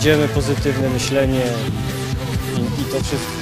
jedziemy, pozytywne myślenie i to wszystko.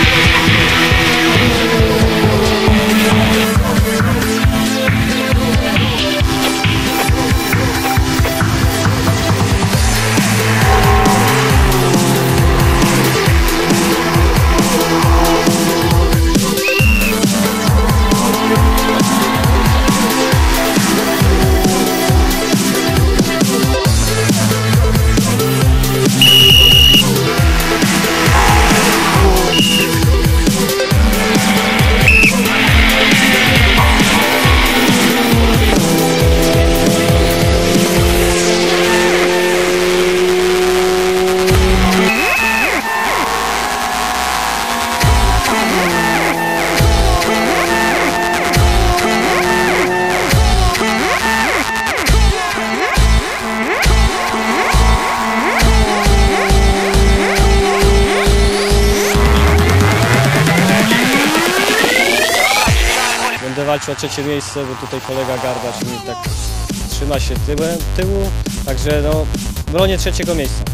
Będę walczył o trzecie miejsce, bo tutaj kolega Gardacz mi tak trzyma się tyłu, także no, bronię trzeciego miejsca.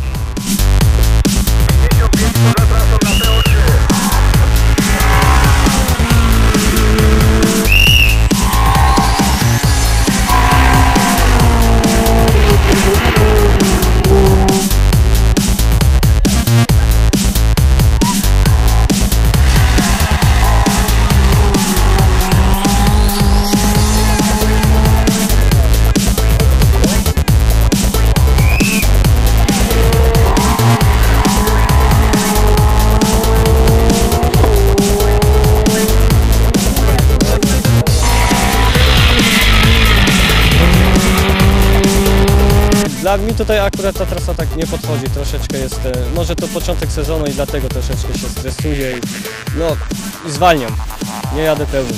Dla mnie tutaj akurat ta trasa tak nie podchodzi, troszeczkę jest, może to początek sezonu i dlatego troszeczkę się stresuję i zwalniam, nie jadę pełnym.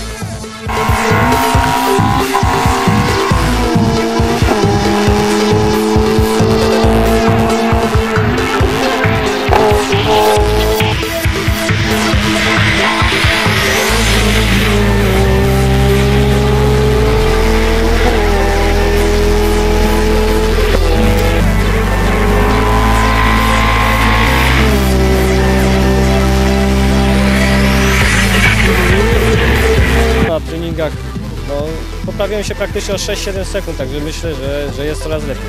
Na treningach poprawiłem się praktycznie o 6-7 sekund, także myślę, że jest coraz lepiej.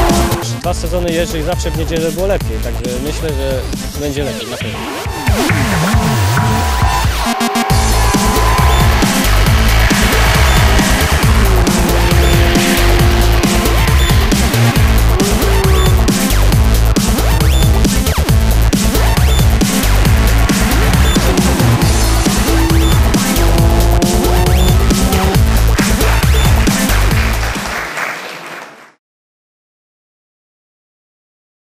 Dwa sezony jeżdżę i zawsze w niedzielę było lepiej, także myślę, że będzie lepiej na pewno.